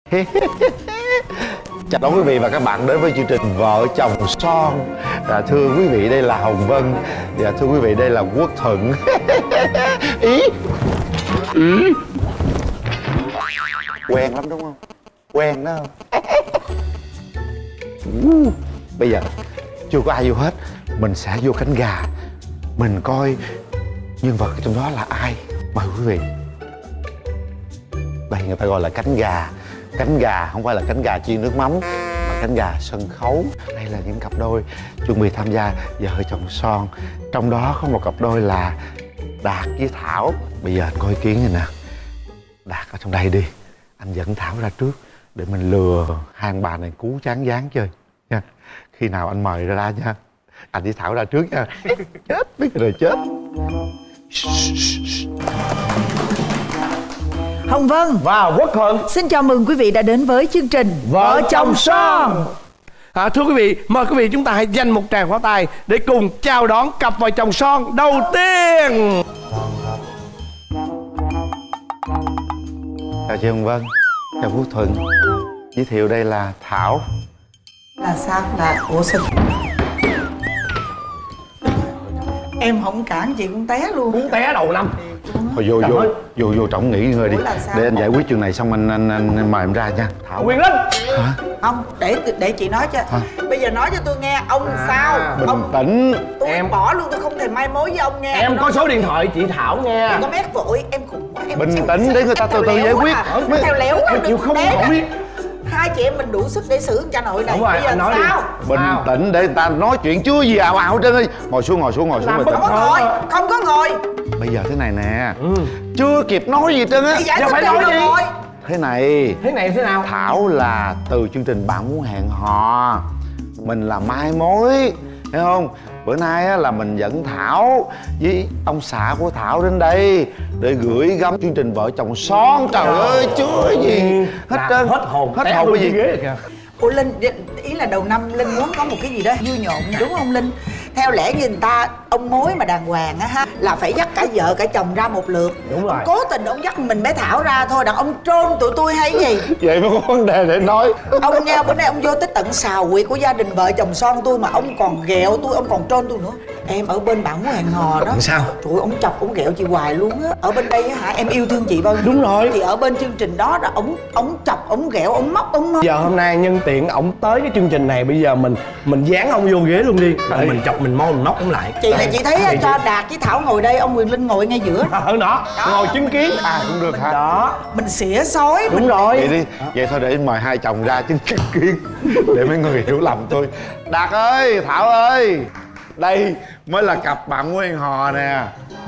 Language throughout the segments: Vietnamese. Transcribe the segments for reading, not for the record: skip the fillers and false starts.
Chào đón quý vị và các bạn đến với chương trình Vợ Chồng Son. Thưa quý vị, đây là Hồng Vân. Và thưa quý vị, đây là Quốc Thuận. Ý quen lắm đúng không? Quen đó không? Bây giờ chưa có ai vô hết, mình sẽ vô cánh gà. Mình coi nhân vật trong đó là ai. Mời quý vị. Đây người ta gọi là cánh gà. Cánh gà không phải là cánh gà chiên nước mắm, mà cánh gà sân khấu. Đây là những cặp đôi chuẩn bị tham gia Vợ Chồng Son. Trong đó có một cặp đôi là Đạt với Thảo. Bây giờ anh coi ý kiến này nè. Đạt ở trong đây đi, anh dẫn Thảo ra trước để mình lừa hai ông bà này cú chán ván chơi nha. Khi nào anh mời ra nha, anh với Thảo ra trước nha. Chết biết rồi chết. Hồng Vân và Quốc Thuận xin chào mừng quý vị đã đến với chương trình Vợ Chồng Son. Thưa quý vị, mời quý vị chúng ta hãy dành một tràng pháo tay để cùng chào đón cặp vợ chồng son đầu tiên. Chào chị Hồng Vân, chào Quốc Thuận. Giới thiệu đây là Thảo. Là sao? Là ủa sao? Em không cản chị cũng té luôn. Muốn té đầu năm. Thôi vô trọng nghỉ ngơi đi. Để anh giải quyết chuyện này xong anh mời em ra nha. Thảo. Quyền Linh. Hả? Không, để chị nói cho. Bây giờ nói cho tôi nghe, ông sao? Bình ông tĩnh. Tôi em bỏ luôn, tôi không thèm mai mối với ông nghe. Em có số điện thoại chị Thảo nha. Đừng có mét vội, em khủng quá. Bình tĩnh để người ta từ từ giải quyết. Theo léo quá, Em chịu không nổi. Hai chị em mình đủ sức để xử cha nội này. Đúng rồi, bây giờ nói sao? Bình tĩnh để người ta nói chuyện chưa gì ào ào hết trơn đi. Ngồi xuống bình tĩnh. Không có ngồi, không có ngồi. Bây giờ thế này nè, chưa kịp nói gì hết trơn á. Giờ phải nói gì? Thế này thế nào? Thảo là từ chương trình Bạn Muốn Hẹn Hò, mình là mai mối, hiểu không? Bữa nay á, là mình dẫn Thảo với ông xã của Thảo đến đây để gửi gắm chương trình Vợ Chồng Son. Trời ơi, chưa gì hết trơn. Hết hồn cái gì ghế kìa. Ủa Linh, ý là đầu năm Linh muốn có một cái gì đó vui nhộn đúng không Linh? Theo lẽ như người ta, ông mối mà đàng hoàng á ha, là phải dắt cả vợ cả chồng ra một lượt. Đúng rồi. Ông cố tình ông dắt mình bé Thảo ra thôi, đàn ông trôn tụi tôi hay gì? Vậy mới có vấn đề để nói. Ông nghe bữa nay ông vô tới tận xào quyệt của gia đình Vợ Chồng Son tôi mà ông còn ghẹo tôi, ông còn trôn tôi nữa. Em ở bên Bạn Muốn Hẹn Hò đó. Sao? Trời ơi, ông chọc ông ghẹo chị hoài luôn á. Ở bên đây á hả, em yêu thương chị bao nhiêu? Đúng rồi. Thì ở bên chương trình đó là ông chọc, ông ghẹo, ông móc, ông Giờ hôm nay nhân tiện ổng tới cái chương trình này, bây giờ mình dán ông vô ghế luôn đi. Mình chọc mình móc ổng lại. Chị là chị thấy cho Đạt với Thảo ngồi đây, ông Quyền Linh ngồi ngay giữa. Ở đó, ngồi chứng kiến. Cũng được hả? Đó. Mình xỉa xói. Đúng rồi. Vậy đi, vậy thôi để mời hai chồng ra chứng kiến để mấy người hiểu lầm tôi. Đạt ơi, Thảo ơi, đây mới là cặp Bạn Muốn Hẹn Hò nè.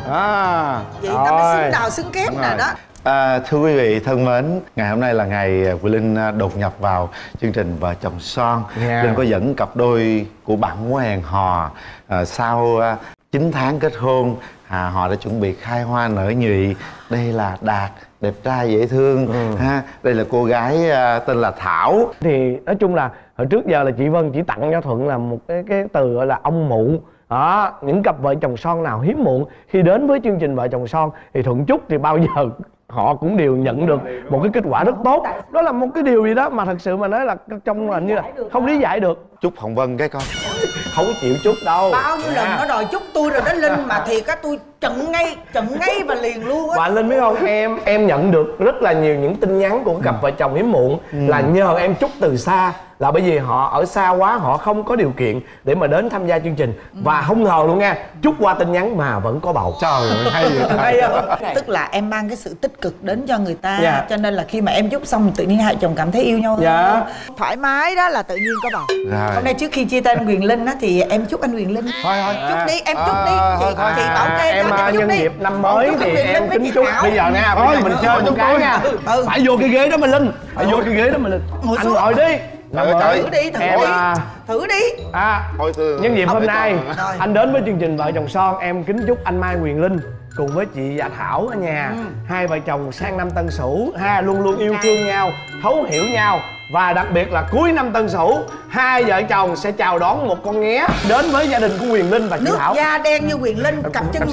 Vậy ta mới xứng đào xứng kép nè đó. Thưa quý vị thân mến, ngày hôm nay là ngày Quyền Linh đột nhập vào chương trình Vợ Chồng Son. Linh có dẫn cặp đôi của Bạn Muốn Hẹn Hò. Sau 9 tháng kết hôn, họ đã chuẩn bị khai hoa nở nhụy. Đây là Đạt, đẹp trai dễ thương. Đây là cô gái tên là Thảo. Thì nói chung là hồi trước giờ là chị Vân chỉ tặng cho Thuận là một cái từ gọi là ông mụ. Đó, những cặp vợ chồng son nào hiếm muộn khi đến với chương trình Vợ Chồng Son thì Thuận chúc thì bao giờ họ cũng đều nhận được một cái kết quả rất tốt. Đó là một cái điều gì đó mà thật sự mà nói là trong hình như là không lý giải được. Chúc Hồng Vân cái con. Không chịu chúc đâu. Bao nhiêu lần nó đòi chúc tôi rồi đó Linh, mà thiệt á tôi chận ngay và liền luôn á. Và Linh biết không, em nhận được rất là nhiều những tin nhắn của cặp vợ chồng hiếm muộn là nhờ em chúc từ xa, là bởi vì họ ở xa quá, họ không có điều kiện để mà đến tham gia chương trình. Và không ngờ luôn nha, chúc qua tin nhắn mà vẫn có bầu. Trời ơi, hay vậy. Hay không? Tức là em mang cái sự tích cực đến cho người ta, cho nên là khi mà em chúc xong tự nhiên hai chồng cảm thấy yêu nhau hơn. Thoải mái đó là tự nhiên có bầu. Hôm nay trước khi chia tay anh Quyền Linh á thì em chúc anh Quyền Linh. Thôi chúc đi, em chúc đi. Chị bảo kê em nhân dịp năm mới thì em kính chúc. Bây giờ nè, thôi mình chơi một cái nha. Phải vô cái ghế đó mà Linh. Phải vô cái ghế đó mà Linh. Anh ngồi đi. Thử đi. Thử đi. Nhân dịp hôm nay anh đến với chương trình Vợ Chồng Son, em kính chúc anh Mai Quyền Linh cùng với chị Dạ Thảo ở nhà, hai vợ chồng sang năm Tân Sửu luôn luôn yêu thương nhau, thấu hiểu nhau. Và đặc biệt là cuối năm Tân Sửu, hai vợ chồng sẽ chào đón một con nghé đến với gia đình của Quyền Linh và chị Thảo. Nước da đen như Quyền Linh, cặp chân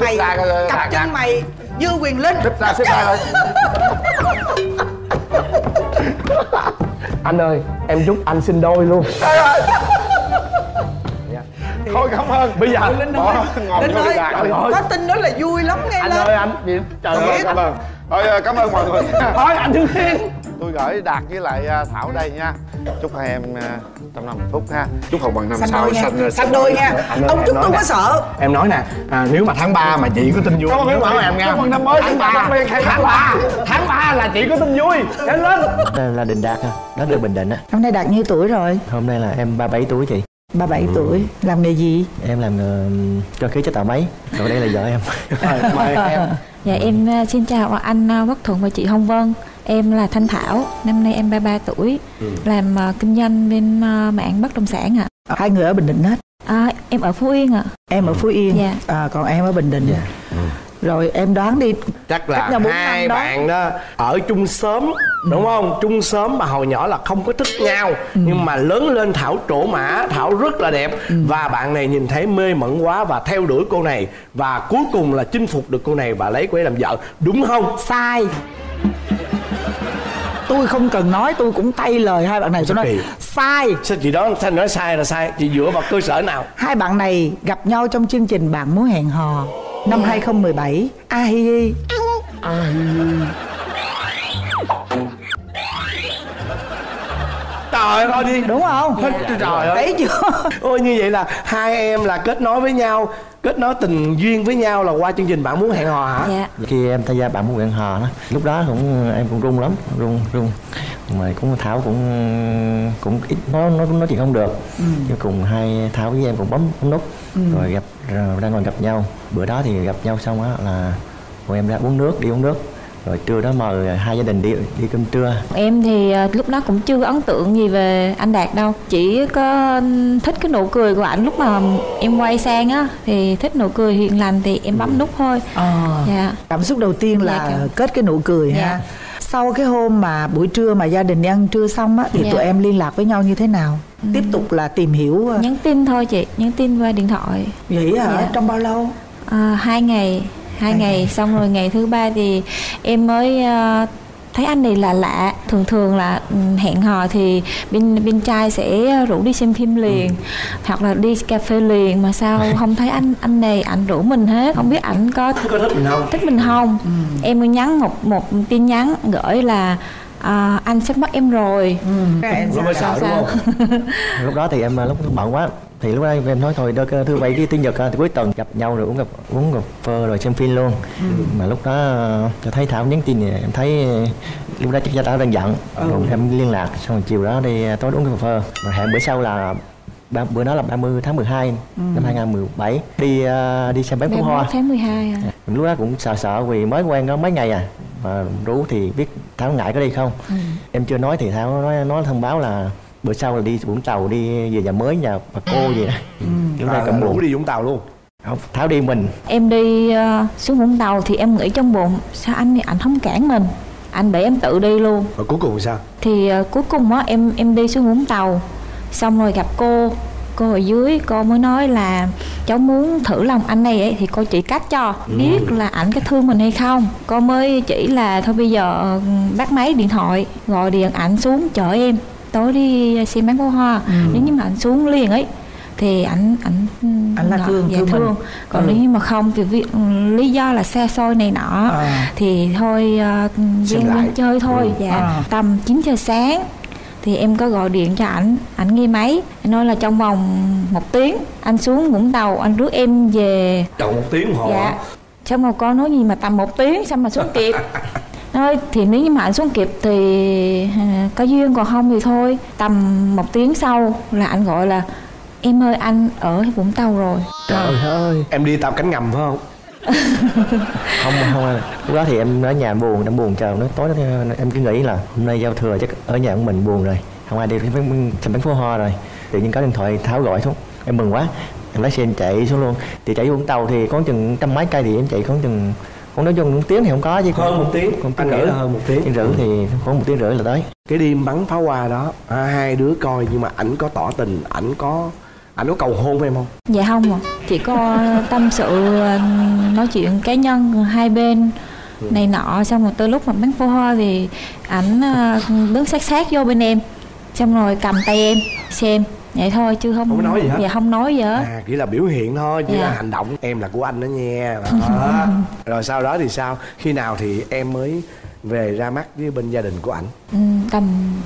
mày như Quyền Linh. Xếp ra thôi. Anh ơi, em chúc anh sinh đôi luôn. Thôi cảm ơn. Bây giờ Linh ơi, Linh ơi, có tin đó là vui lắm nghe anh lên. ơi anh trời ơi Cảm ơn. Thôi cảm ơn mọi người. thôi anh Thương Thiên. Tôi gửi Đạt với lại Thảo đây nha. Chúc hai em trong năm hạnh phúc ha. Chúc hồng bằng năm Xanh sau đôi nha, xanh đôi nha. Ông chúc tôi có sợ. Em nói nè, nếu mà tháng 3 mà chị có tin vui Cảm ơn em nha. Chúc mừng năm mới. tháng 3 là chị có tin vui. Nhanh lên. Em là Đình Đạt ha, đến từ Bình Định á. Năm nay Đạt nhiêu tuổi rồi? Hôm nay là em 37 tuổi chị. 37 tuổi. Làm nghề gì? Em làm cơ khí chế tạo máy. Rồi đây là vợ em. Mời em. Dạ em xin chào anh Quốc Thuận và chị Hồng Vân. Em là Thanh Thảo, năm nay em 33 tuổi, làm kinh doanh bên mảng bất động sản ạ. Hai người ở Bình Định hết. Em ở Phú Yên ạ. Em ở Phú Yên. Dạ. Còn em ở Bình Định. Dạ. Rồi em đoán đi. Chắc là hai bạn đó ở chung xóm đúng không? Chung xóm mà hồi nhỏ là không có thích nhau, nhưng mà lớn lên Thảo trổ mã, Thảo rất là đẹp, và bạn này nhìn thấy mê mẩn quá và theo đuổi cô này, và cuối cùng là chinh phục được cô này và lấy cô ấy làm vợ, đúng không? Sai. Tôi không cần nói, tôi cũng tay lời hai bạn này. Tôi nói sai. Sao chị đó sao nói sai là sai? Chị dựa vào cơ sở nào? Hai bạn này gặp nhau trong chương trình Bạn Muốn Hẹn Hò năm 2017. Hi. Trời ơi, thôi đi. Đúng không? Trời ơi. Thấy chưa? Ôi như vậy là hai em là kết nối với nhau, kết nối tình duyên với nhau là qua chương trình Bạn Muốn Hẹn Hò hả? Dạ. Khi em tham gia Bạn Muốn Hẹn Hò đó, lúc đó em cũng run lắm, run. Mà cũng Thảo cũng ít nói chuyện không được. Cuối cùng hai Thảo với em cũng bấm nút, rồi ra ngồi gặp nhau. Bữa đó thì gặp nhau xong á là bọn em ra đi uống nước. Rồi trưa đó mời hai gia đình đi cơm trưa. Em thì lúc đó cũng chưa có ấn tượng gì về anh Đạt đâu, chỉ có thích cái nụ cười của ảnh. Lúc mà em quay sang á thì thích nụ cười hiền lành thì em bấm nút thôi. Dạ. Cảm xúc đầu tiên là kết cái nụ cười ha. Sau cái hôm mà buổi trưa mà gia đình đi ăn trưa xong á thì tụi em liên lạc với nhau như thế nào? Tiếp tục là tìm hiểu. Nhắn tin thôi chị, nhắn tin qua điện thoại. Vậy hả? Trong bao lâu? 2 ngày. 2 ngày xong rồi ngày thứ 3 thì em mới thấy anh này là lạ. Thường là hẹn hò thì bên trai sẽ rủ đi xem phim liền, hoặc là đi cà phê liền, mà sao không thấy anh này ảnh rủ mình hết. Không biết ảnh có thích mình không? Thích mình không? Em mới nhắn một tin nhắn gửi là anh sắp mất em rồi. Lúc mới sợ đúng không? Lúc đó thì em lúc bận quá, thì lúc đó em nói thôi thứ bảy cái tiếng Nhật thì cuối tuần gặp nhau rồi uống cà phê rồi xem phim luôn. Mà lúc đó cho thấy Thảo nhắn tin thì em thấy lúc đó chắc Thảo đang giận, rồi em liên lạc xong rồi chiều đó đi tối uống cà phê, rồi hẹn bữa sau là bữa đó là 30 tháng 12 năm 2017 đi xem bán pháo hoa. Tháng 12 à. Lúc đó cũng sợ vì mới quen có mấy ngày mà rủ thì biết Thảo ngại có đi không. Em chưa nói thì Thảo nói thông báo là bữa sau là đi Vũng Tàu, đi về nhà mới, nhà bà cô gì đó. Lúc đó cầm rủ đi Vũng Tàu luôn. Không, Thảo đi mình. Em đi xuống Vũng Tàu thì em nghĩ trong bụng sao anh không cản mình, anh để em tự đi luôn. Và cuối cùng sao? Thì cuối cùng á em đi xuống Vũng Tàu xong rồi gặp cô ở dưới, cô mới nói là cháu muốn thử lòng anh này ấy, thì cô chỉ cách cho biết là ảnh có thương mình hay không. Cô mới chỉ là thôi bây giờ bắt máy điện thoại gọi điện ảnh xuống chở em tối đi xem bán pháo hoa. Nếu như mà ảnh xuống liền ấy thì ảnh là thương mình. Còn nếu như mà không thì lý do là xa xôi này nọ thì thôi lên chơi thôi. Tầm 9 giờ sáng thì em có gọi điện cho ảnh nghe máy, anh nói là trong vòng 1 tiếng anh xuống Vũng Tàu, anh rước em về. Trong 1 tiếng hồ. Dạ. Xong rồi con nói gì mà tầm 1 tiếng sao mà xuống kịp. Nói thì nếu như mà anh xuống kịp thì có duyên, còn không thì thôi. Tầm 1 tiếng sau là anh gọi là em ơi anh ở Vũng Tàu rồi. Trời ơi. Em đi tàu cánh ngầm phải không? không lúc đó thì em ở nhà em buồn chờ nó tối đó, em cứ nghĩ là hôm nay giao thừa chắc ở nhà của mình buồn rồi, không ai đi xem bắn pháo hoa rồi. Tự nhiên có điện thoại Thảo gọi xuống, em mừng quá, em lái xe em chạy xuống luôn. Thì chạy Vũng Tàu thì có chừng trăm mấy cây, thì em chạy khoảng chừng, không nói chung 1 tiếng thì không có chứ hơn 1 tiếng. Anh nghĩ là hơn 1 tiếng. Rưỡi thì khoảng 1 tiếng rưỡi là tới. Cái đêm bắn pháo hoa đó hai đứa coi, nhưng mà ảnh có tỏ tình, ảnh có cầu hôn với em không? Dạ không ạ, chỉ có tâm sự nói chuyện cá nhân hai bên. này nọ. Xong rồi từ lúc mà bắn pháo hoa thì ảnh đứng sát vô bên em, xong rồi cầm tay em xem vậy thôi chứ không nói gì hết. Dạ không nói gì hết. Chỉ là biểu hiện thôi, chỉ là hành động. Em là của anh đó nha. Đó. Rồi sau đó thì sao? Khi nào thì em mới về ra mắt với bên gia đình của ảnh? Tầm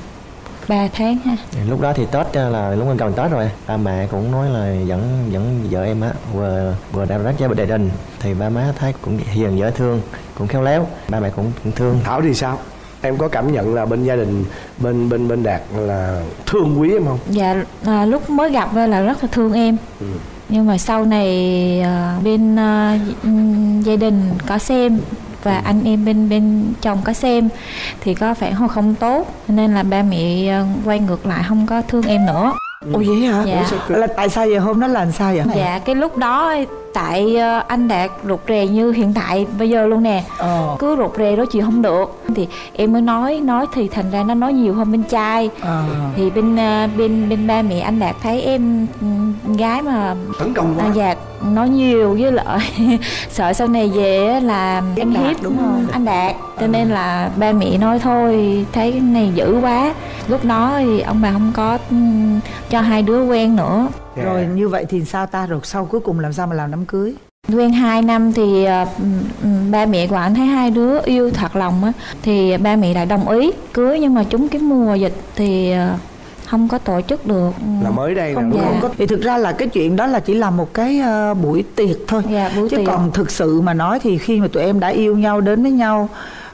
3 tháng ha. Lúc đó thì Tết là lúc gần Tết rồi, ba mẹ cũng nói là dẫn vợ em á vừa đã rắc gia đình, thì ba má thấy cũng hiền dễ thương, cũng khéo léo, ba mẹ cũng thương. Thảo thì sao? Em có cảm nhận là bên gia đình bên Đạt là thương quý em không? Dạ lúc mới gặp là rất là thương em. Nhưng mà sau này bên gia đình có xem và anh em bên chồng có xem thì có phản hồi không tốt, nên là ba mẹ quay ngược lại không có thương em nữa. Ồ vậy hả? Dạ. Là tại sao vậy? Hôm đó là sao vậy? Dạ cái lúc đó tại anh Đạt rụt rè như hiện tại bây giờ luôn nè. Cứ rụt rè đó chịu không được thì em mới nói thì thành ra nó nói nhiều hơn bên trai. Thì bên ba mẹ anh Đạt thấy em gái mà tấn công quá. Dạ nói nhiều với lại sợ sau này về là em hiếp đúng không anh Đạt, cho nên là ba mẹ nói thôi thấy cái này dữ quá. Lúc đó thì ông bà không có cho hai đứa quen nữa. Rồi như vậy thì sao ta? Rồi sau cuối cùng làm sao mà làm đám cưới? Quen 2 năm thì ba mẹ của anh thấy hai đứa yêu thật lòng á, thì ba mẹ lại đồng ý cưới, nhưng mà trúng cái mùa dịch thì không có tổ chức được. Là mới đây không, không có. Thì thực ra là cái chuyện đó là chỉ là một cái buổi tiệc thôi. Chứ tiệc. Còn thực sự mà nói thì khi mà tụi em đã yêu nhau, đến với nhau,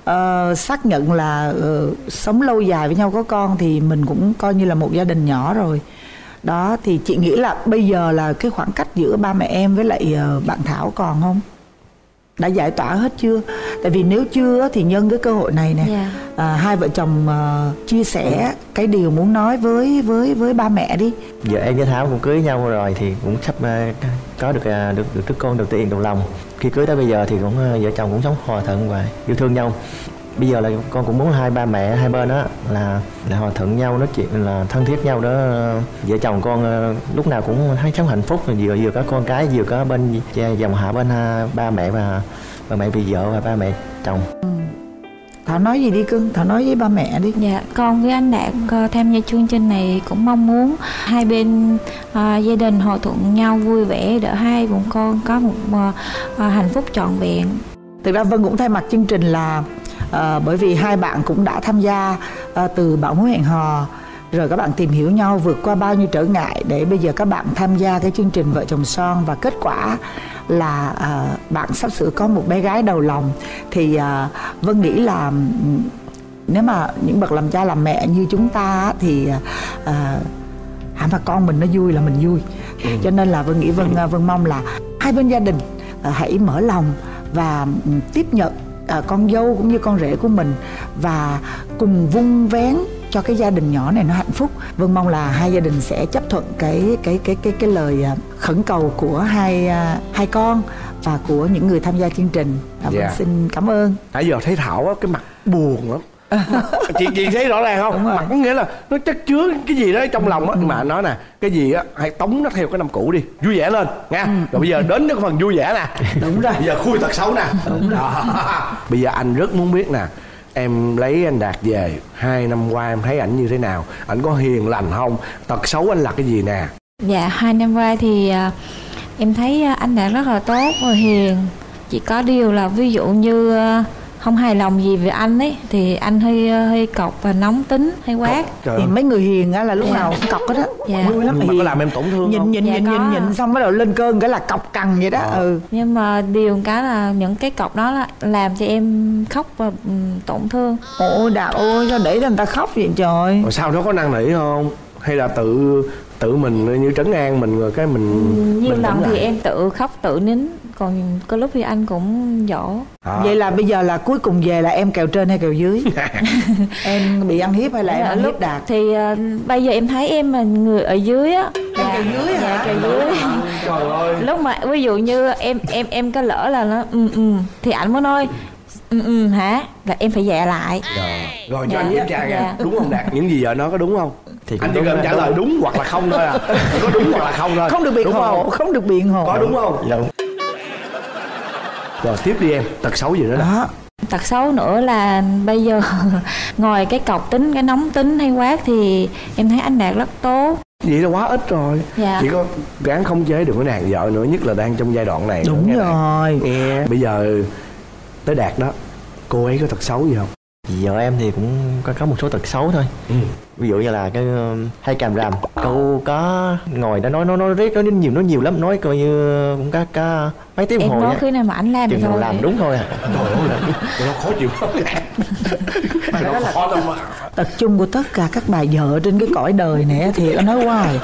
xác nhận là sống lâu dài với nhau, có con, thì mình cũng coi như là một gia đình nhỏ rồi. Đó thì chị nghĩ là bây giờ là cái khoảng cách giữa ba mẹ em với lại bạn Thảo còn không? Đã giải tỏa hết chưa? Tại vì nếu chưa thì nhân cái cơ hội này nè, hai vợ chồng chia sẻ cái điều muốn nói với ba mẹ đi. Giờ em với Thảo cũng cưới nhau rồi thì cũng sắp có được đứa con đầu tiên đầu lòng. Khi cưới tới bây giờ thì cũng vợ chồng cũng sống hòa thuận và yêu thương nhau. Bây giờ là con cũng muốn hai ba mẹ hai bên đó là hòa thuận nhau, nói chuyện là thân thiết nhau đó. Vợ chồng con lúc nào cũng thấy sống hạnh phúc, vừa có con cái, vừa có bên dòng họ bên ba mẹ và ba mẹ vì vợ và ba mẹ chồng. Thảo nói gì đi cưng, Thảo nói với ba mẹ đi. Dạ con với anh Đạt tham gia chương trình này cũng mong muốn hai bên gia đình hòa thuận nhau, vui vẻ để hai bụng con có một hạnh phúc trọn vẹn. Thực ra Vân cũng thay mặt chương trình là bởi vì hai bạn cũng đã tham gia từ Bảo Mối Hẹn Hò, rồi các bạn tìm hiểu nhau, vượt qua bao nhiêu trở ngại để bây giờ các bạn tham gia cái chương trình Vợ Chồng Son, và kết quả là bạn sắp sửa có một bé gái đầu lòng. Thì Vân nghĩ là nếu mà những bậc làm cha làm mẹ như chúng ta thì mà con mình nó vui là mình vui. Cho nên là Vân nghĩ Vân mong là hai bên gia đình hãy mở lòng và tiếp nhận con dâu cũng như con rể của mình và cùng vun vén cho cái gia đình nhỏ này nó hạnh phúc. Vân mong là hai gia đình sẽ chấp thuận cái lời khẩn cầu của hai con và của những người tham gia chương trình. Vân xin cảm ơn. Nãy giờ thấy Thảo á, cái mặt buồn lắm. chị thấy rõ ràng không? Mặt có nghĩa là nó chất chứa cái gì đó trong lòng á. Mà nói nè, cái gì á hãy tống nó theo cái năm cũ đi, vui vẻ lên nha. Rồi bây giờ đến cái phần vui vẻ nè. Đúng rồi. Bây giờ khui tật xấu nè. Đúng rồi. Bây giờ anh rất muốn biết nè, em lấy anh Đạt về 2 năm qua em thấy ảnh như thế nào? Ảnh có hiền lành không? Tật xấu anh là cái gì nè? Dạ 2 năm qua thì em thấy anh Đạt rất là tốt và hiền. Chỉ có điều là ví dụ như không hài lòng gì về anh ấy thì anh hơi cọc và nóng tính, hay quát. Thì mấy người hiền á là lúc nào cũng cọc hết á. Vui lắm. Nhưng mà có làm em tổn thương không? Nhìn xong bắt đầu lên cơn cái là cọc cằn vậy đó. Nhưng mà điều cái là những cái cọc đó là làm cho em khóc và tổn thương. Ôi Đạt ơi, sao để cho người ta khóc vậy trời? Rồi sao nó có năn nỉ không? Hay là tự mình như trấn an mình rồi cái mình nhiều lần thì em tự khóc tự nín, còn có lúc thì anh cũng dỗ. Vậy là bây giờ là cuối cùng về là em kèo trên hay kèo dưới? Em bị ăn hiếp hay là em ăn hiếp Đạt? Thì bây giờ em thấy em là người ở dưới á. Kèo dưới hả? Dạ, kèo dưới. Trời ơi. Lúc mà ví dụ như em có lỡ là nó thì anh mới nói hả, là em phải dạ lại. Rồi cho anh giúp cha nha. Đúng không Đạt? Những gì vợ nói có đúng không? Thì anh chỉ cần trả lời đúng hoặc là không thôi à. Có đúng hoặc là không thôi. Không được biện hộ, không được biện hộ. Có đúng không? Đúng. Rồi tiếp đi em, tật xấu gì nữa đó? tật xấu nữa là bây giờ ngoài cái cọc tính, cái nóng tính hay quát thì em thấy anh Đạt rất tốt. Vậy là quá ít rồi. Dạ. Chỉ có gắng khống chế đừng có nàng vợ nữa, nhất là đang trong giai đoạn này. Đúng rồi. Nghe. Bây giờ tới Đạt đó, cô ấy có tật xấu gì không? Vợ em thì cũng có một số tật xấu thôi. Ví dụ như là cái hay càm ràm. Cô có ngồi đó nói riết, nói nhiều lắm, nói coi như cũng có mấy tiếng em hồi nói khi nào mà anh làm thì thôi. làm đúng thôi à. Trời ơi, nó khó chịu lắm. Nó khó lắm mà. Tật chung của tất cả các bà vợ trên cái cõi đời này thì nói hoài,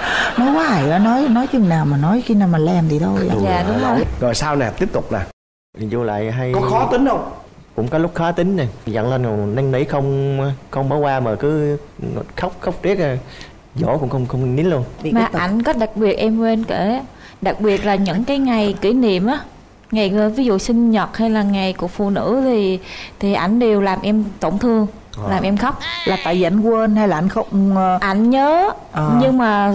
nói chừng nào mà nói, khi nào mà làm thì thôi. Dạ đúng rồi. Rồi sau nè, tiếp tục nè. Vô lại hay Có khó tính không? cũng có lúc khó tính này, giận lên rồi năn nỉ không bỏ qua mà cứ khóc riết à, dỗ cũng không nín luôn. Mà ảnh có đặc biệt em quên kể, đặc biệt là những cái ngày kỷ niệm á, ngày ví dụ sinh nhật hay là ngày của phụ nữ thì ảnh đều làm em tổn thương, làm em khóc. Là tại vì anh quên hay là anh không? Ảnh nhớ, nhưng mà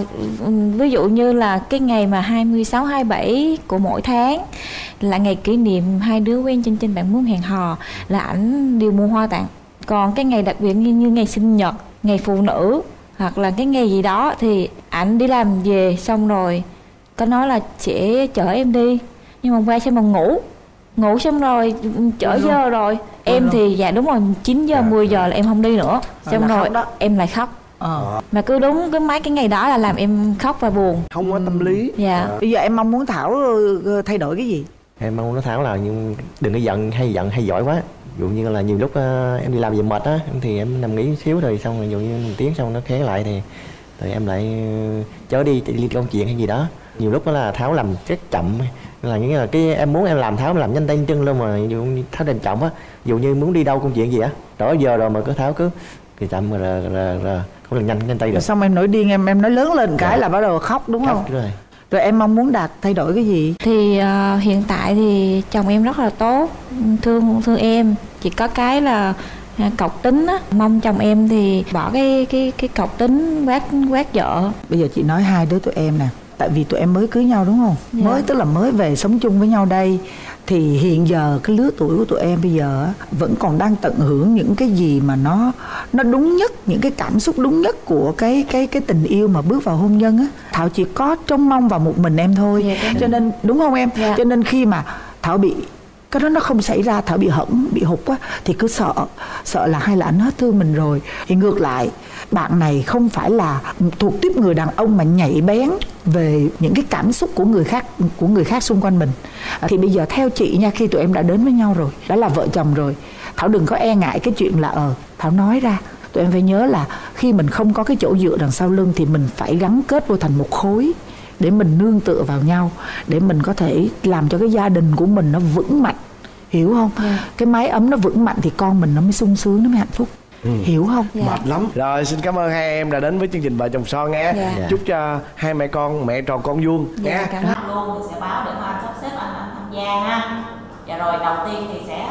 ví dụ như là cái ngày mà 26, 27 của mỗi tháng là ngày kỷ niệm hai đứa quen trên bạn muốn hẹn hò, là ảnh đều mua hoa tặng. Còn cái ngày đặc biệt như ngày sinh nhật, ngày phụ nữ hoặc là cái ngày gì đó thì ảnh đi làm về xong rồi có nói là sẽ chở em đi, nhưng mà qua xem mà ngủ xong rồi chở giờ rồi em thì dạ đúng rồi 9 giờ 10 giờ là em không đi nữa, xong rồi em lại khóc. Mà cứ đúng cái mấy cái ngày đó là làm em khóc và buồn, không có tâm lý. Dạ. Bây giờ em mong muốn Thảo thay đổi cái gì? Em mong nó Thảo là đừng có giận hay giỏi quá. Ví dụ như là nhiều lúc em đi làm về mệt á thì em nằm nghỉ xíu rồi xong rồi ví dụ như một tiếng xong nó khé lại thì em lại chớ đi công chuyện hay gì đó. Nhiều lúc đó là Thảo làm rất chậm, là nghĩa là cái em muốn em làm Thảo làm nhanh tay chân luôn, mà ví dụ như Thảo làm chậm á, ví dụ như muốn đi đâu công chuyện gì á đó giờ rồi mà cứ Thảo cứ chậm rồi không là nhanh tay được. Xong em nổi điên, em nói lớn lên cái là bắt đầu khóc đúng không? Khóc rồi. Rồi em mong muốn Đạt thay đổi cái gì? Thì hiện tại thì chồng em rất là tốt, thương em, chỉ có cái là cọc tính á, mong chồng em thì bỏ cái cọc tính quát vợ. Bây giờ chị nói hai đứa tụi em nè, tại vì tụi em mới cưới nhau đúng không? Dạ. Mới tức là mới về sống chung với nhau đây, thì hiện giờ cái lứa tuổi của tụi em bây giờ vẫn còn đang tận hưởng những cái gì mà nó đúng nhất, những cái cảm xúc đúng nhất của cái tình yêu mà bước vào hôn nhân á. Thảo chỉ có trông mong vào một mình em thôi. Dạ, cho nên đúng không em? Dạ. Cho nên khi mà Thảo bị cái đó nó không xảy ra, Thảo bị hẫng, bị hụt quá thì cứ sợ là hay là anh hết thương mình rồi. Thì ngược lại, bạn này không phải là thuộc tiếp người đàn ông mà nhạy bén về những cái cảm xúc của người khác xung quanh mình. Thì bây giờ theo chị nha, khi tụi em đã đến với nhau rồi, đã là vợ chồng rồi, Thảo đừng có e ngại cái chuyện là Thảo nói ra. Tụi em phải nhớ là khi mình không có cái chỗ dựa đằng sau lưng thì mình phải gắn kết vô thành một khối để mình nương tựa vào nhau, để mình có thể làm cho cái gia đình của mình nó vững mạnh, hiểu không? Cái mái ấm nó vững mạnh thì con mình nó mới sung sướng, nó mới hạnh phúc. Hiểu không? Mệt lắm. Rồi xin cảm ơn hai em đã đến với chương trình Vợ Chồng Son nghe. Chúc cho hai mẹ con mẹ tròn con vuông nha. Cảm ơn luôn, thì sẽ báo để mà anh sắp xếp anh tham gia ha. Và rồi đầu tiên thì sẽ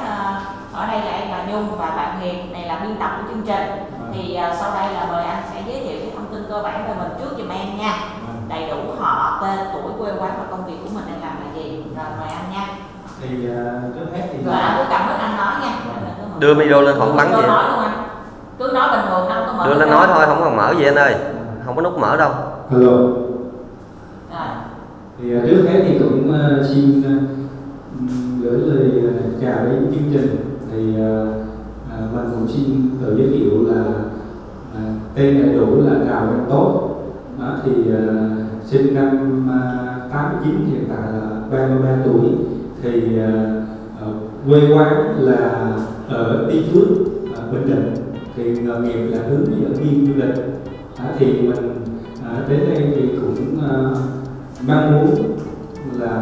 ở đây là em là Nhung và bạn Hiền này là biên tập của chương trình. Thì sau đây là mời anh sẽ giới thiệu cái thông tin cơ bản về mình trước giùm em nha. Đầy đủ họ, tên, tuổi, quê quán và công việc của mình đang làm là gì. Rồi mời anh nha. Thì trước hết thì rồi anh cứ cầm hết anh nói nha. Đưa micro lên không bắn gì. Nói luôn anh. Cứ nói bình thường đâu có mở. Đưa lên nói thôi, không cần mở gì anh ơi. Không có nút mở đâu. Hello. Rồi. Thì trước hết thì cũng xin gửi lời chào đến chương trình. Thì mình cũng xin tự giới thiệu là tên đầy đủ là Đào Văn Tốt. Đó, thì sinh năm 89, hiện tại là 33 tuổi. Thì quê quán là ở Tuy Phước, Bình Định. Thì nghề nghiệp là hướng dẫn viên du lịch. Thì mình đến đây thì cũng mong muốn là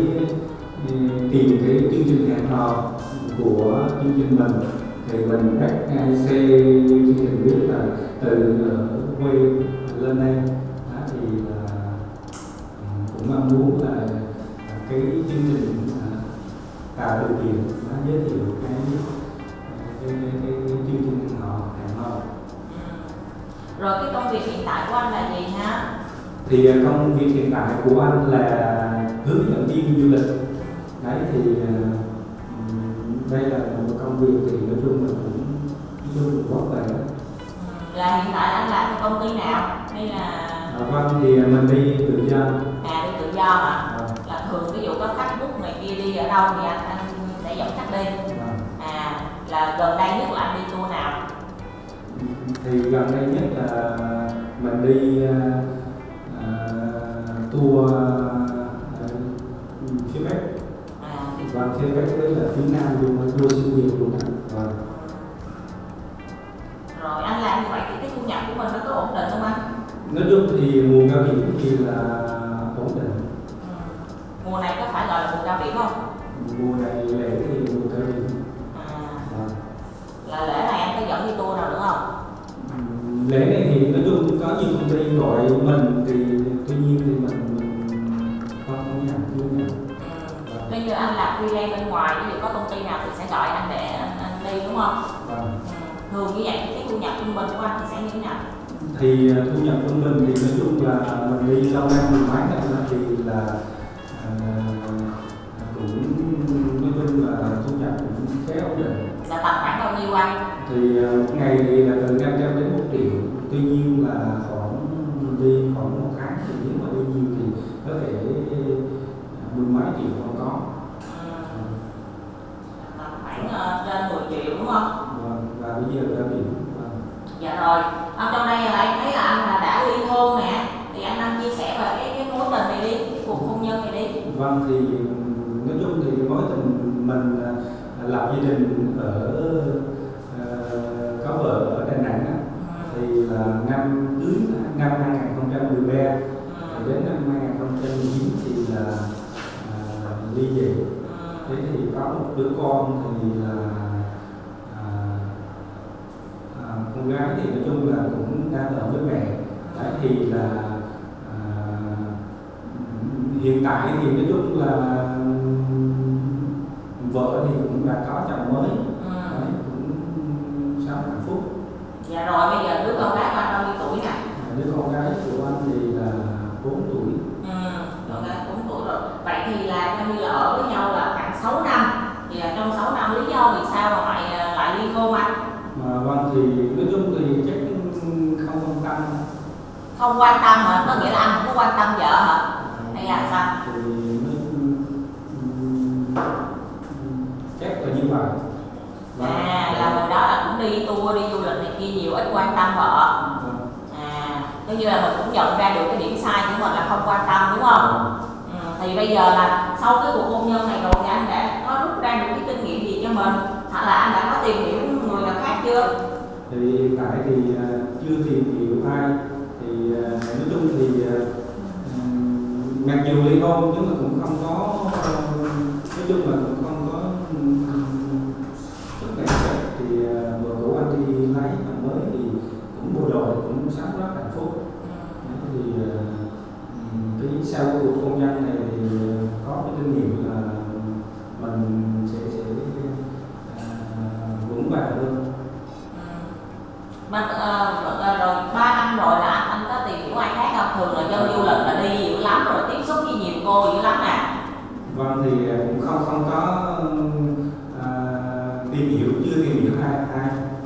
tìm cái chương trình hẹn hò của chương trình mình. Thì mình rất hay xe như chương trình biết là từ quê lên đây. Thì là cũng mong muốn là cái chương trình tạo điều kiện giới thiệu cái chương trình hẹn hò. Rồi cái công việc hiện tại của anh là gì ha? Thì công việc hiện tại của anh là hướng dẫn viên du lịch. Đấy thì đây là một công việc thì nói chung là cũng vất vả. Là hiện tại anh làm cho công ty nào hay là? Vâng, thì mình đi tự do. Đi tự do hả? Là thường ví dụ có khách book này kia đi ở đâu thì anh sẽ dẫn khách đi. Là gần đây nhất là anh đi tour nào? Thì gần đây nhất là mình đi tour phía Bắc. Vâng, phía Bắc với là phía Nam luôn, tour xuyên Việt luôn. Vâng. Rồi anh làm như vậy thì cái thu nhập của mình nó có ổn định không anh? Nói chung thì mùa cao điểm thì là ổn định. Mùa này có phải gọi là mùa cao điểm không? Mùa này lễ thì mùa cao điểm. Là lễ này anh có dẫn đi tour nào nữa không? Lễ này thì nói chung có nhiều công ty gọi mình thì tuy nhiên thì mình không nhận, chưa nhận. Bây giờ anh làm freelance bên ngoài, ví dụ có công ty nào thì sẽ gọi anh để anh đi đúng không? Thường như vậy cái thu nhập trung bình của anh thì sẽ như thế nào? Thì thu nhập trung bình thì nói chung là mình đi sau năm mười mấy năm thì là cũng nói chung là thu nhập cũng khá ổn định. Là tầm khoảng bao nhiêu anh? Thì một ngày thì là từ 500 đến 1 triệu. Tuy nhiên là khoảng đi khoảng một tháng thì nếu mà đi nhiều thì có thể mười mấy triệu không có. Tầm khoảng trên 10 triệu đúng không? Và bây giờ ra biển. Dạ rồi. Trong đây là em thấy là anh là đã ly hôn nè, thì anh đang chia sẻ về cái mối tình này đi, cái cuộc hôn nhân này đi. Vâng, thì nói chung thì mối tình mình lập gia đình ở có vợ ở Đà Nẵng á, thì là năm cưới năm 2013, thì đến năm 2019 thì là ly dị. Thế thì có một đứa con thì là con gái thì nói chung là cũng đang ở với mẹ. Đấy thì là hiện tại thì nói chung là vợ thì cũng đã có chồng mới. Đấy, cũng sống hạnh phúc. Dạ rồi, bây giờ đứa con gái của anh bao nhiêu tuổi nè? Đứa con gái của anh thì là 4 tuổi. Con gái 4 tuổi rồi. Vậy thì là coi như là ở với nhau là khoảng 6 năm. Thì là trong 6 năm lý do vì sao mà lại ly hôn anh? Vâng, thì nói chung thì chắc không quan tâm. Không quan tâm hả? Có nghĩa là anh không có quan tâm vợ hả? Hay là sao? Thì chắc là như vậy. Là hồi đó là cũng đi tour, đi du lịch này kia nhiều, ít quan tâm vợ. Coi như là mình cũng nhận ra được cái điểm sai của mình là không quan tâm đúng không? Thì bây giờ là sau cái cuộc hôn nhân này rồi thì anh đã có rút ra được cái kinh nghiệm gì cho mình? Hoặc là anh đã có tìm hiểu người nào khác chưa? Thì hiện tại thì chưa tìm hiểu ai. Thì nói chung thì mặc dù ly hôn nhưng mà cũng không có, nói chung là cũng không có sức khỏe. Thì vợ của anh đi lấy chồng mới thì cũng bộ đội, cũng sống rất hạnh phúc. Thì cái sau cuộc hôn nhân này thì có cái kinh nghiệm là mình sẽ vững vàng hơn. Rồi 3 năm rồi là anh có tìm hiểu ai khác không? Thường là dân du lịch là đi dữ lắm rồi, tiếp xúc với nhiều cô dữ lắm nè. Vâng, thì cũng không có tìm hiểu, chưa tìm hiểu ai.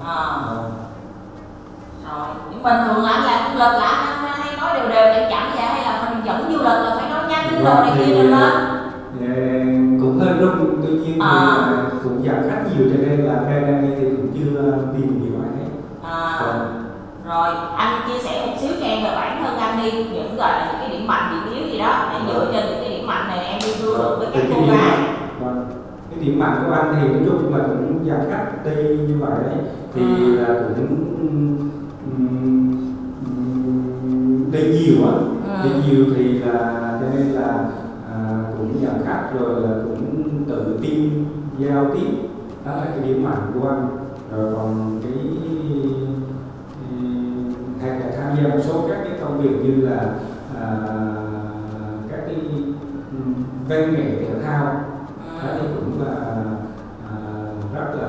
Rồi, nhưng bình thường là anh làm du lịch là anh hay nói đều chậm vậy, hay là mình dẫn du lịch là phải nói nhanh đồ này kia lên lên? Cũng hơi rung, tuy nhiên thì cũng dẫn khách nhiều cho nên là bên đây thì cũng chưa tìm hiểu ai hết. Rồi, anh chia sẻ một xíu cho em về bản thân anh đi, những gọi là những cái điểm mạnh, điểm yếu gì đó, để dựa trên những cái điểm mạnh này em đi tour được với các cô gái. Cái điểm mạnh của anh thì nói chung là cũng dẫn khách đi như vậy đấy, thì là cũng đi nhiều á, đi nhiều thì là cho nên là cũng dẫn khách rồi là cũng tự tin giao tiếp, đó là cái điểm mạnh của anh. Rồi còn cái hay là tham gia một số các cái công việc như là các cái văn nghệ thể thao, đó thì cũng là rất là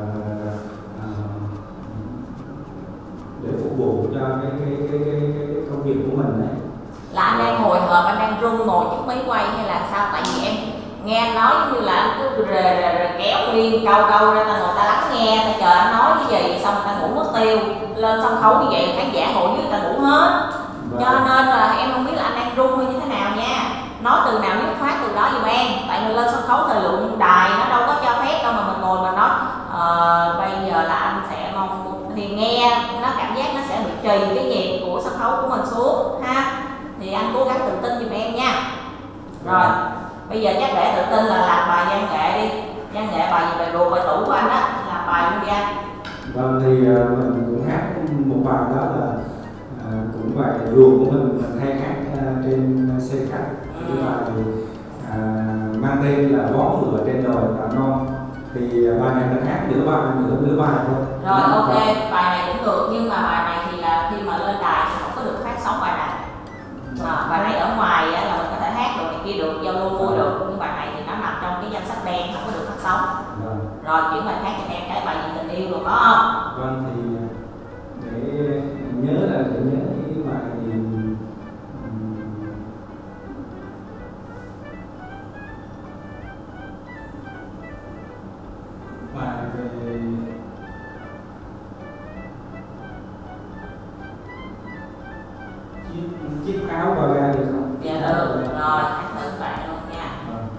để phục vụ cho cái công việc của mình đấy. Là anh đang hồi hộp, anh đang run ngồi trước máy quay hay là sao? Tại vì nghe anh nói giống như là anh cứ rề kéo liên câu ra người ta lắng nghe, ta chờ anh nói cái gì xong người ta ngủ mất tiêu. Lên sân khấu như vậy khán giả ngồi dưới người ta ngủ hết. Cho nên là em không biết là anh đang run hay như thế nào nha. Nói từ nào nhất phát từ đó giùm em. Tại mình lên sân khấu thời lượng đài nó đâu có cho phép đâu mà mình ngồi mà nói bây giờ là anh sẽ mong thì nghe nó cảm giác nó sẽ bị trì cái nhịp của sân khấu của mình xuống ha. Thì anh cố gắng tự tin giùm em nha. Rồi bây giờ chắc để tự tin là làm bài văn nghệ đi. Văn nghệ bài gì, bài rùa bài tủ của anh á, làm bài luôn ra. Vâng, thì mình cũng hát một bài đó là cũng bài rùa của mình hay hát trên xe khách. Cái bài mang tên là Vó Ngựa Trên Đồi Tà Non. Thì bài này mình hát nửa bài thôi. Rồi ok, bài này cũng được, nhưng mà bài này thì là khi mà lên đài thì không có được phát sóng bài này. Bài này ở ngoài á, là mình có thể hát đồ này kia được, giao lưu vui được, nhưng bài này thì nó nằm trong cái danh sách đen, không có được phát sóng. Rồi chuyển bài hát cho em cái bài gì tình yêu rồi có không? Vâng, thì để nhớ cái bài thì bài về chiếc áo bà ga được không? Dạ được, rồi hát thử bạn luôn nha.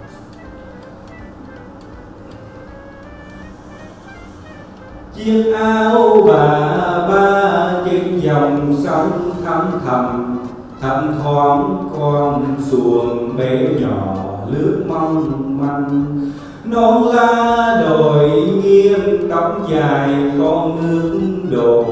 Chiếc áo bà ba trên dòng sông thăm thầm thoáng con xuồng bé nhỏ lướt mong manh. Non lá đồi nghiêng tóc dài con nước đổ.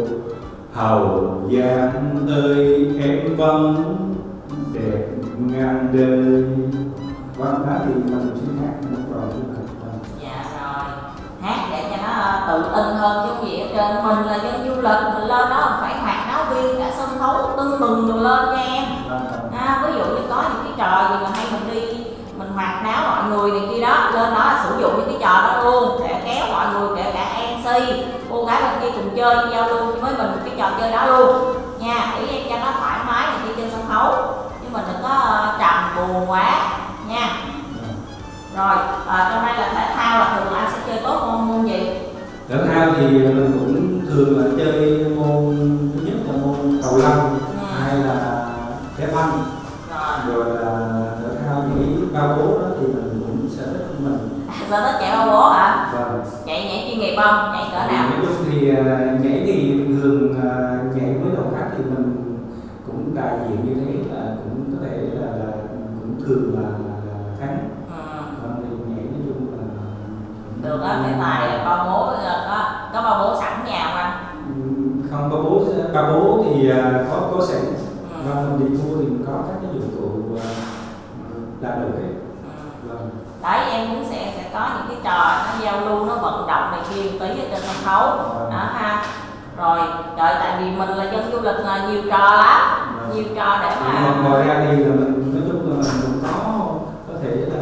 Hậu Giang ơi em vẫn đẹp ngàn đời. Vâng, đó thì mình xin hát một đoạn như vậy. Dạ rồi, hát để cho nó tự tin hơn chứ gì hết trơn. Mình là dân du lịch, mình lên đó phải hoạt náo viên cả sân khấu tưng bừng rồi lên cho em. Ví dụ như có những cái trò gì mà hay mình đi mình hoạt náo mọi người này kia đó, lên đó là sử dụng những cái trò đó luôn để kéo mọi người, kể cả MC cô gái bên kia cùng chơi giao lưu với mình cái trò chơi đó luôn nha. Ý em cho nó thoải mái này đi trên sân khấu chứ mình đừng có trầm buồn quá nha. Rồi trong đây là thể thao là thường anh sẽ chơi tốt môn gì? Thể thao thì mình cũng thường là chơi môn thứ nhất là môn cầu lông, hai là đá banh, rồi là thể thao nhảy bao bố đó thì mình cũng sở thích của mình. Sở thích chạy bao bố hả? Vâng. Nhảy chuyên nghiệp không? Nhảy cỡ nào? Nói chung thì nhảy thì thường nhảy với đội khách thì mình cũng đại diện như thế là cũng có thể là cũng thường là thắng. Vâng, thì nhảy nói chung là được á. Cái tài bao bố có bao bố sẵn nhà không anh? Không, bao bố thì có sẵn. Vâng, mình đi mua thì có các cái dụng cụ đã được hết. Vâng. Đấy, em cũng sẽ có những cái trò nó giao lưu, nó vận động này kia tí ở trên sân khấu đó ha. Rồi đợi, tại vì mình là dân du lịch là nhiều trò lắm, nhiều trò để mà ngoài ra thì là mình nói chung là mình cũng có thể là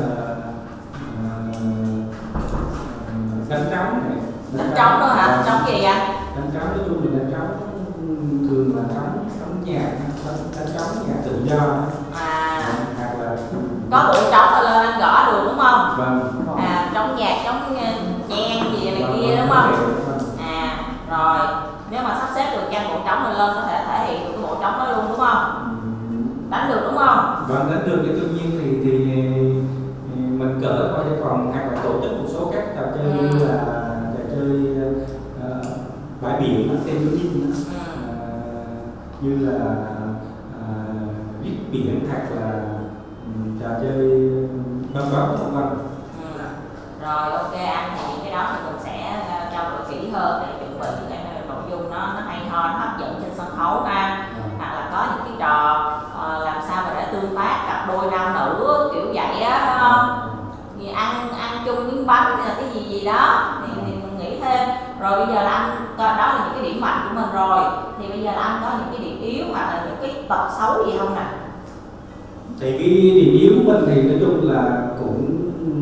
đánh trống này. Đánh trống đó hả? Trống gì anh? Đánh trống nói chung là đánh trống thường là trống nhạc, đánh trống nhạc tự do. Hoặc là có bộ trống lên anh gõ được đúng không? Vâng. Trống nhạc, trống chen gì này kia đúng không? Rồi nếu mà sắp xếp được trang bộ trống mình lên có thể thể hiện được cái bộ trống đó luôn đúng không? Đánh được đúng không? Vâng, đánh được thì tự nhiên thì mình cỡ thôi, chứ còn hoặc là tổ chức một số các trò chơi như là trò chơi bãi biển trên núi Dinh, như là viết biển hoặc là trò chơi bắn vân vân. Rồi ok anh, thì những cái đó thì mình sẽ trao đổi kỹ hơn để chuẩn bị những cái nội dung nó hay ho, nó hấp dẫn trên sân khấu ha. Hoặc là có những cái trò làm sao mà để tương tác cặp đôi nam nữ kiểu vậy á, đúng không? Thì ăn chung miếng bánh hay là cái gì đó thì mình nghĩ thêm. Rồi bây giờ là anh đó là những cái điểm mạnh của mình rồi, thì bây giờ là anh có những cái điểm yếu hoặc là những cái tật xấu gì không nè? Thì cái điểm yếu của mình thì nói chung là cũng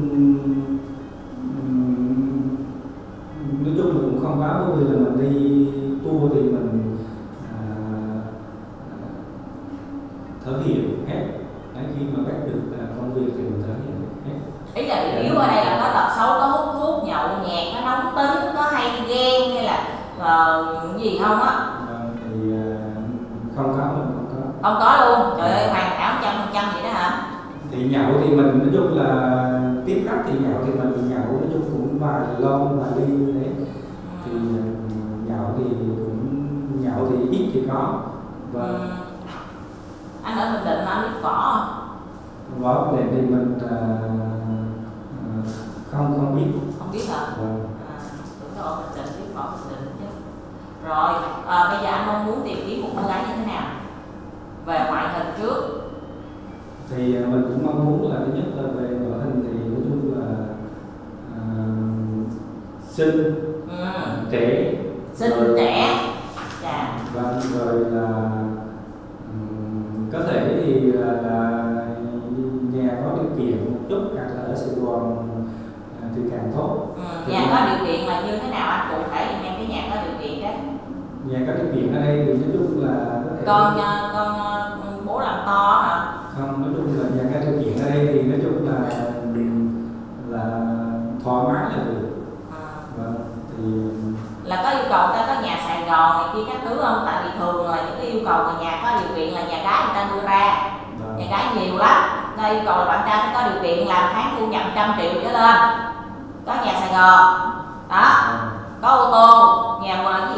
không quá, bởi vì là mình đi tour thì mình thể hiện hết. Đấy, khi mà bắt được công việc thì mình thể hiện hết. Ý là điểm yếu ở đây là có tật xấu, có hút thuốc, nhậu nhẹt, có nóng tính, có hay ghen hay là gì không á? Thì không có, mình không có. Không có luôn. Trời ơi, hoàn hảo 100% vậy đó hả? Thì nhậu thì mình nói chung là tiếp khách thì nhậu thì mình nhậu nói chung cũng vài lon vài ly như thế. Thì nhậu thì ít thì có. Và Anh ở Bình Định mà anh biết võ không? võ Bình Định thì mình không biết. Không biết hả? Vâng. Tưởng đâu ở Bình Định biết võ Bình Định chứ. Rồi, bây giờ anh mong muốn tìm kiếm một cô gái như thế nào? Về ngoại hình trước. Thì mình cũng mong muốn là thứ nhất là về ngoại hình thì nói chung là xinh, trẻ, xinh trẻ. Dạ. Vâng, rồi là có thể thì là nhà có điều kiện một chút, hoặc là ở Sài Gòn thì càng tốt. Nhà có điều kiện là như thế nào anh cụ thể giùm em cái nhà có điều kiện đấy? Nhà có điều kiện ở đây thì nói chung là có thể con bố làm to hả? Không, nói chung là nhà có điều kiện ở đây thì nói chung là thoải mái là được. Vâng, thì là có yêu cầu ta có nhà Sài Gòn này kia các thứ không? Tại vì thường là những cái yêu cầu mà nhà có điều kiện là nhà gái người ta đưa ra. Nhà gái nhiều lắm. Ta yêu cầu là bạn trai phải có điều kiện làm tháng thu nhập 100 triệu trở lên, có nhà Sài Gòn đó, có ô tô, nhà